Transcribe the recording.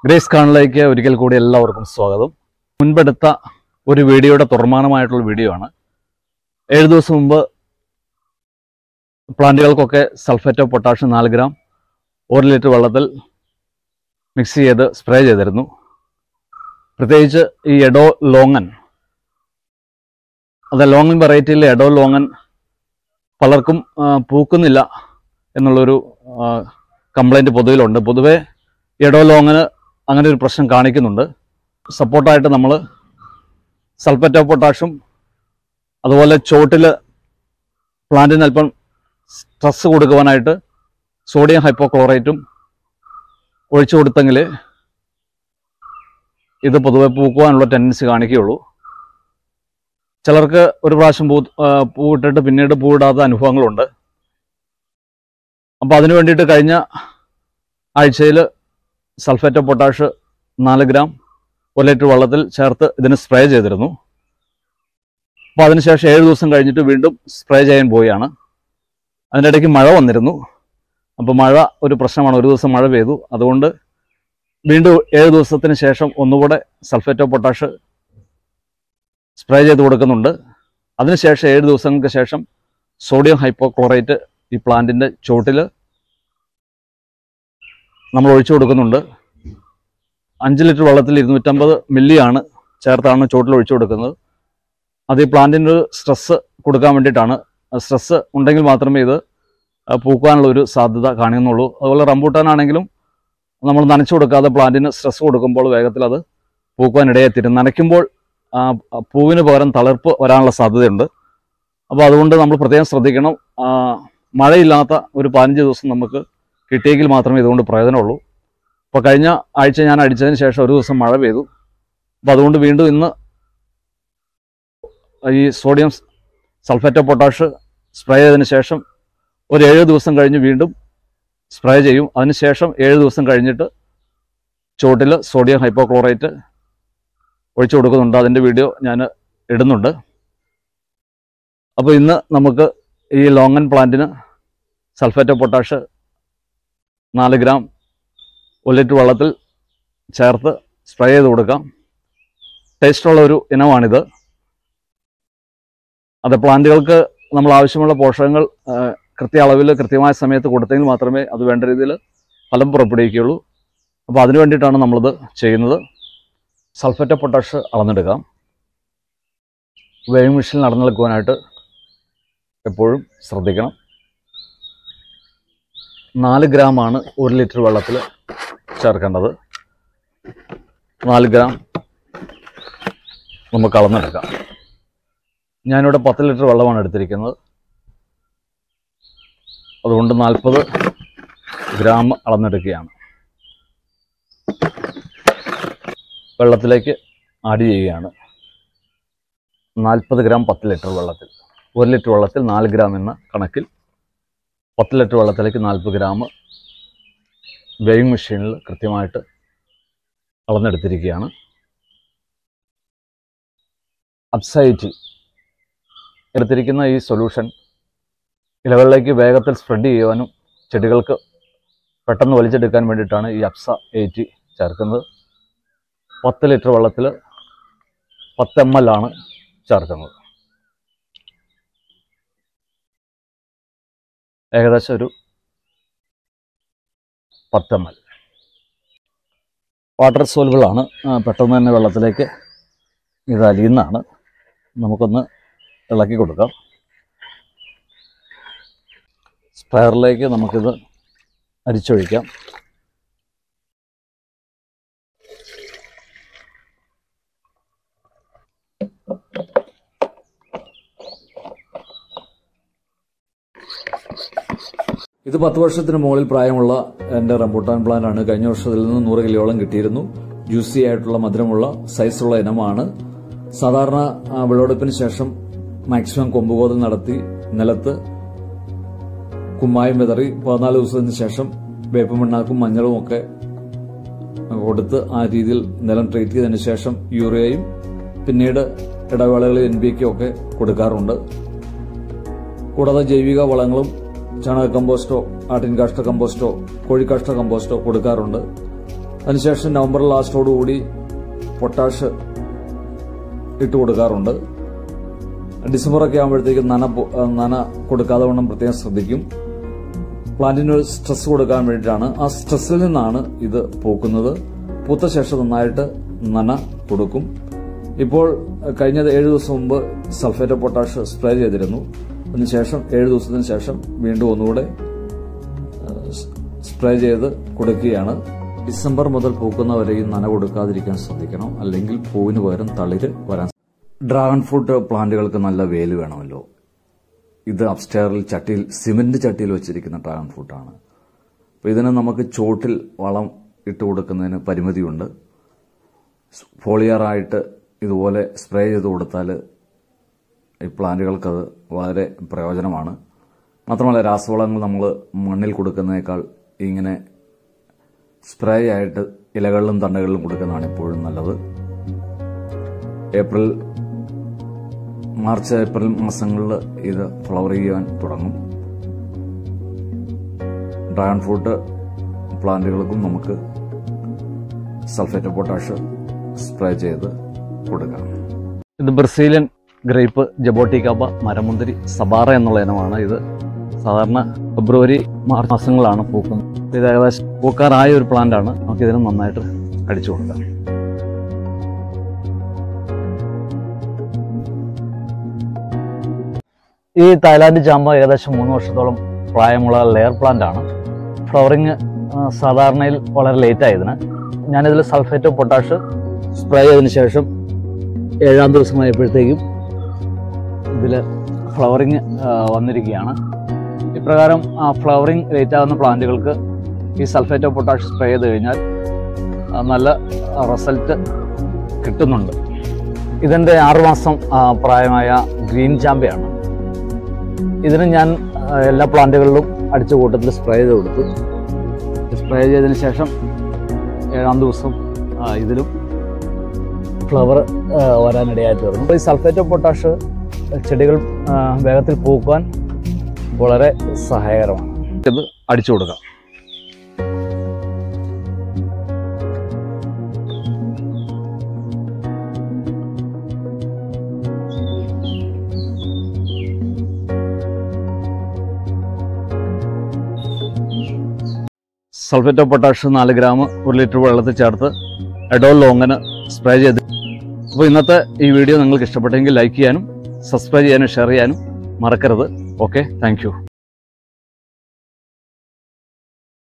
Grace കാണിലേക്ക് ഒരിക്കൽ കൂടി എല്ലാവർക്കും സ്വാഗതം. മുൻപെടുത്ത ഒരു വീഡിയോയുടെ തുടർമാനമായിട്ടുള്ള വീഡിയോ ആണ്. 7 ദിവസം മുമ്പ് പ്ലാന്റുകൾക്കൊക്കെ sulphate of potash 4 gram 1 litre വെള്ളത്തിൽ മിക്സ് ചെയ്ത് സ്പ്രേ ചെയ്തിരുന്നു. പ്രത്യേകിച്ച് ഈ എഡോ ലോങ്ങൻ, അത് ലോങ്ങൻ വെറൈറ്റിയിലെ എഡോ ലോങ്ങൻ പലർക്കും പൂക്കുന്നില്ല എന്നുള്ളൊരു കംപ്ലൈൻറ്റ് പൊതുവിലുണ്ട്. പൊതുവെ എഡോ ലോങ്ങന് അങ്ങനെ ഒരു പ്രശ്നം കാണിക്കുന്നുണ്ട്. സപ്പോർട്ടായിട്ട് നമ്മൾ സൾഫേറ്റ് ഓഫ് പൊട്ടാഷും അതുപോലെ ചോട്ടിൽ പ്ലാന്റിന് അല്പം സ്ട്രെസ് കൊടുക്കുവാനായിട്ട് സോഡിയം ഹൈപ്പോക്ലോറേറ്റും ഒഴിച്ചു കൊടുത്തെങ്കിൽ ഇത് പൊതുവെ പൂക്കുവാനുള്ള ടെൻഡൻസി കാണിക്കുകയുള്ളൂ. ചിലർക്ക് ഒരു പ്രാവശ്യം പൂവിട്ടിട്ട് പിന്നീട് പൂവിടാത്ത അനുഭവങ്ങളുണ്ട്. അപ്പോൾ അതിനു വേണ്ടിയിട്ട് കഴിഞ്ഞ ആഴ്ചയിൽ sulphate of potash 4 gram 1 litre വെള്ളത്തിൽ ചേർത്ത് ഇതിന് സ്പ്രേ ചെയ്തിരുന്നു. അപ്പോൾ അതിനുശേഷം 7 ദിവസം കഴിഞ്ഞിട്ട് വീണ്ടും സ്പ്രേ ചെയ്യാൻ പോവുകയാണ്. അതിൻ്റെ ഇടയ്ക്ക് മഴ വന്നിരുന്നു. അപ്പോൾ മഴ ഒരു പ്രശ്നമാണ്. ഒരു ദിവസം മഴ പെയ്തു. അതുകൊണ്ട് വീണ്ടും 7 ദിവസത്തിന് ശേഷം ഒന്നുകൂടെ സൾഫേറ്റ് ഓഫ് പൊട്ടാഷ് സ്പ്രേ ചെയ്ത് കൊടുക്കുന്നുണ്ട്. അതിനുശേഷം 7 ദിവസങ്ങൾക്ക് ശേഷം സോഡിയം ഹൈപ്പോക്ലോറേറ്റ് ഈ പ്ലാന്റിൻ്റെ ചോട്ടിൽ നമ്മൾ ഒഴിച്ചു കൊടുക്കുന്നുണ്ട്. 5 ലിറ്റർ വെള്ളത്തിൽ 250 മില്ലിയാണ് ചേർത്താണ് ചോട്ടിൽ ഒഴിച്ചു കൊടുക്കുന്നത്. അത് ഈ പ്ലാന്റിന് ഒരു സ്ട്രെസ് കൊടുക്കാൻ വേണ്ടിയിട്ടാണ്. സ്ട്രെസ് ഉണ്ടെങ്കിൽ മാത്രമേ ഇത് പൂക്കാനുള്ളൊരു സാധ്യത കാണുന്നുള്ളൂ. അതുപോലെ റംബൂട്ടാനാണെങ്കിലും നമ്മൾ നനച്ചു കൊടുക്കാതെ പ്ലാന്റിന് സ്ട്രെസ് കൊടുക്കുമ്പോൾ വേഗത്തിൽ അത് പൂക്കാനിടയെത്തിരും. നനയ്ക്കുമ്പോൾ പൂവിന് പകരം തളിർപ്പ് വരാനുള്ള സാധ്യതയുണ്ട്. അപ്പോൾ അതുകൊണ്ട് നമ്മൾ പ്രത്യേകം ശ്രദ്ധിക്കണം. മഴയില്ലാത്ത ഒരു 15 ദിവസം നമുക്ക് കിട്ടിയെങ്കിൽ മാത്രമേ ഇതുകൊണ്ട് പ്രയോജനമുള്ളൂ. അപ്പോൾ കഴിഞ്ഞ ആഴ്ച ഞാൻ അടിച്ചതിന് ശേഷം ഒരു ദിവസം മഴ പെയ്തു. അപ്പോൾ അതുകൊണ്ട് വീണ്ടും ഇന്ന് ഈ sodium sulphate of potash spray ചെയ്തതിന് ശേഷം ഒരു 7 ദിവസം കഴിഞ്ഞ് വീണ്ടും സ്പ്രേ ചെയ്യും. അതിനുശേഷം 7 ദിവസം കഴിഞ്ഞിട്ട് ചോട്ടിൽ സോഡിയം ഹൈപ്പോക്ലോറേറ്റ് ഒഴിച്ചു കൊടുക്കുന്നുണ്ട്. അതിൻ്റെ വീഡിയോ ഞാൻ ഇടുന്നുണ്ട്. അപ്പോൾ ഇന്ന് നമുക്ക് ഈ ലോങ്ങൻ പ്ലാന്റിന് sulphate of potash 4 gram 1 litre വെള്ളത്തിൽ ചേർത്ത് സ്പ്രേ ചെയ്ത് കൊടുക്കാം. ടേസ്റ്റുള്ള ഒരു ഇനമാണിത്. അത് പ്ലാന്റുകൾക്ക് നമ്മൾ ആവശ്യമുള്ള പോഷകങ്ങൾ കൃത്യ അളവിൽ കൃത്യമായ സമയത്ത് കൊടുത്തെങ്കിൽ മാത്രമേ അത് വേണ്ട രീതിയിൽ ഫലം പുറപ്പെടുവിക്കുകയുള്ളൂ. അപ്പോൾ അതിനു വേണ്ടിയിട്ടാണ് നമ്മളിത് ചെയ്യുന്നത്. സൾഫേറ്റ് ഓഫ് പൊട്ടാഷ് അളന്നെടുക്കാം. വെയിങ് മെഷീനിൽ അളന്നെടുക്കുവാനായിട്ട് എപ്പോഴും ശ്രദ്ധിക്കണം. 4 ഗ്രാമാണ് 1 ലിറ്റർ വെള്ളത്തിൽ ചേർക്കേണ്ടത്. 4 ഗ്രാം നമുക്ക് അളന്നെടുക്കാം. ഞാനിവിടെ 10 ലിറ്റർ വെള്ളമാണ് എടുത്തിരിക്കുന്നത്. അതുകൊണ്ട് 40 ഗ്രാം അളന്നെടുക്കുകയാണ്. വെള്ളത്തിലേക്ക് ആഡ് ചെയ്യുകയാണ്. 40 ഗ്രാം 10 ലിറ്റർ വെള്ളത്തിൽ. 1 ലിറ്റർ വെള്ളത്തിൽ 4 ഗ്രാം എന്ന കണക്കിൽ 10 ലിറ്റർ വെള്ളത്തിലേക്ക് 40 ഗ്രാം വെയിങ് മെഷീനിൽ കൃത്യമായിട്ട് അളന്നെടുത്തിരിക്കുകയാണ്. അബ്സൈറ്റി എടുത്തിരിക്കുന്ന ഈ സൊല്യൂഷൻ ഇലകളിലേക്ക് വേഗത്തിൽ സ്പ്രെഡ് ചെയ്യുവാനും ചെടികൾക്ക് പെട്ടെന്ന് വലിച്ചെടുക്കാൻ വേണ്ടിയിട്ടാണ് ഈ അബ്സ 80 ചേർക്കുന്നത്. 10 ലിറ്റർ വെള്ളത്തിൽ 10 ml ആണ് ചേർക്കുന്നത്. ഏകദേശം ഒരു 10 ml. വാട്ടർ സോലുബിളാണ്. പെട്ടെന്ന് തന്നെ വെള്ളത്തിലേക്ക് ഇത് അലിയുന്നതാണ്. നമുക്കൊന്ന് ഇളക്കി കൊടുക്കാം. സ്പ്രെയറിലേക്ക് നമുക്കിത് അരിച്ചൊഴിക്കാം. ഇത് 10 വർഷത്തിന് മുകളിൽ പ്രായമുള്ള എൻ്റെ റംബൂട്ടാൻ പ്ലാന്റ് ആണ്. കഴിഞ്ഞ വർഷത്തിൽ നിന്ന് 100 കിലോയോളം കിട്ടിയിരുന്നു. ജ്യൂസി ആയിട്ടുള്ള മധുരമുള്ള സൈസുള്ള ഇനമാണ്. സാധാരണ വിളവെടുപ്പിന് ശേഷം മാക്സിമം കൊമ്പുകോതൽ നടത്തി നിലത്ത് കുമ്മായം വിതറി 14 ദിവസത്തിന് ശേഷം വേപ്പമണ്ണാക്കും മഞ്ഞളും ഒക്കെ കൊടുത്ത് ആ രീതിയിൽ നിലം ട്രീറ്റ് ചെയ്തതിന് ശേഷം യൂറിയയും പിന്നീട് ഇടവേളകളിൽ NPK ഒക്കെ കൊടുക്കാറുണ്ട്. കൂടാതെ ജൈവിക വളങ്ങളും ചാണക കമ്പോസ്റ്റോ ആട്ടിൻകാഷ്ട കമ്പോസ്റ്റോ കോഴിക്കാഷ്ട കമ്പോസ്റ്റോ കൊടുക്കാറുണ്ട്. അതിനുശേഷം നവംബർ ലാസ്റ്റോടുകൂടി പൊട്ടാഷ് ഇട്ട് കൊടുക്കാറുണ്ട്. ഡിസംബറൊക്കെ ആകുമ്പോഴത്തേക്കും നന കൊടുക്കാതെ വണ്ണം പ്രത്യേകം ശ്രദ്ധിക്കും. പ്ലാന്റിന് ഒരു സ്ട്രെസ് കൊടുക്കാൻ വേണ്ടിയിട്ടാണ്. ആ സ്ട്രെസ്സിൽ നിന്നാണ് ഇത് പൂക്കുന്നത്. പൂത്ത ശേഷം നന്നായിട്ട് നന കൊടുക്കും. ഇപ്പോൾ കഴിഞ്ഞ 7 ദിവസം മുമ്പ് സൾഫേറ്റ് ഓഫ് പൊട്ടാഷ് സ്പ്രേ ചെയ്തിരുന്നു. അതിനുശേഷം 7 ദിവസത്തിന് ശേഷം വീണ്ടും ഒന്നുകൂടെ സ്പ്രേ ചെയ്ത് കൊടുക്കുകയാണ്. ഡിസംബർ മുതൽ പൂക്കുന്നവരെയും നന കൊടുക്കാതിരിക്കാൻ ശ്രദ്ധിക്കണം, അല്ലെങ്കിൽ പൂവിന് പകരം തളിര് വരാൻ. ഡ്രാഗൺ ഫ്രൂട്ട് പ്ലാന്റുകൾക്ക് നല്ല വെയിൽ വേണമല്ലോ. ഇത് അപ്സ്റ്റെയറിൽ ചട്ടിയിൽ, സിമെന്റ് ചട്ടിയിൽ വെച്ചിരിക്കുന്ന ഡ്രാഗൺ ഫ്രൂട്ടാണ്. അപ്പോൾ ഇതിന് നമുക്ക് ചോട്ടിൽ വളം ഇട്ട് കൊടുക്കുന്നതിന് പരിമിതിയുണ്ട്. ഫോളിയറായിട്ട് ഇതുപോലെ സ്പ്രേ ചെയ്ത് കൊടുത്താൽ ഈ പ്ലാന്റുകൾക്കത് വളരെ പ്രയോജനമാണ്. മാത്രമല്ല രാസവളങ്ങൾ നമ്മൾ മണ്ണിൽ കൊടുക്കുന്നതിനേക്കാൾ ഇങ്ങനെ സ്പ്രേ ആയിട്ട് ഇലകളിലും തണ്ടുകളിലും കൊടുക്കുന്നതാണ് എപ്പോഴും നല്ലത്. മാർച്ച് ഏപ്രിൽ മാസങ്ങളിൽ ഇത് ഫ്ലവർ ചെയ്യാൻ തുടങ്ങും. ഡ്രാഗൺ ഫ്രൂട്ട് പ്ലാന്റുകൾക്കും നമുക്ക് സൾഫേറ്റ് ഓഫ് പൊട്ടാഷ് സ്പ്രേ ചെയ്ത് കൊടുക്കാം. ഇത് ബ്രസീലിയൻ ഗ്രേപ്പ് ജബോട്ടിക്കാപ്പ മരമുന്തിരി സബാറ എന്നുള്ള ഇനമാണ്. ഇത് സാധാരണ ഫെബ്രുവരി മാർച്ച് മാസങ്ങളാണ് പൂക്കുന്നത്. ഇത് ഏകദേശം പൂക്കാറായ ഒരു പ്ലാന്റാണ്. നമുക്കിതിന് നന്നായിട്ട് അടിച്ചു കൊടുക്കാം. ഈ തായ്ലാൻഡ് ചാമ്പ ഏകദേശം 3 വർഷത്തോളം പ്രായമുള്ള ലെയർ പ്ലാന്റ് ആണ്. ഫ്ലവറിങ് സാധാരണയിൽ വളരെ ലേറ്റ് ആയതിന് ഞാനിതിൽ സൾഫേറ്റ് ഓഫ് പൊട്ടാഷ് സ്പ്രേ ചെയ്തതിന് ശേഷം 7-ാം ദിവസമായപ്പോഴത്തേക്കും ഇതിൽ ഫ്ലവറിങ് വന്നിരിക്കുകയാണ്. ഇപ്രകാരം ഫ്ലവറിങ് ലേറ്റ് ആകുന്ന പ്ലാന്റുകൾക്ക് ഈ സൾഫേറ്റ് ഓഫ് പൊട്ടാഷ് സ്പ്രേ ചെയ്ത് കഴിഞ്ഞാൽ നല്ല റിസൾട്ട് കിട്ടുന്നുണ്ട്. ഇതിൻ്റെ 6 മാസം പ്രായമായ ഗ്രീൻ ചാമ്പയാണ്. ഇതിന് ഞാൻ എല്ലാ പ്ലാന്റുകളിലും അടിച്ച കൂട്ടത്തിൽ സ്പ്രേ ചെയ്ത് കൊടുത്തു. സ്പ്രേ ചെയ്തതിന് ശേഷം 7-ാം ദിവസം ഇതിലും ഫ്ലവർ വരാനിടയായി തീർന്നു. ഈ സൾഫേറ്റ് ഓഫ് പൊട്ടാഷ് ചെടികൾ വേഗത്തിൽ പൂക്കുവാൻ വളരെ സഹായകരമാണ്. ഇത് അടിച്ചു കൊടുക്കാം. Sulphate of potash 4 gram 1 litre വെള്ളത്തിൽ ചേർത്ത് ലോങ്ങന് സ്പ്രേ ചെയ്ത്. അപ്പോൾ ഇന്നത്തെ ഈ വീഡിയോ നിങ്ങൾക്ക് ഇഷ്ടപ്പെട്ടെങ്കിൽ ലൈക്ക് ചെയ്യാനും സബ്സ്ക്രൈബ് ചെയ്യാനും ഷെയർ ചെയ്യാനും മറക്കരുത്. Okay, thank U.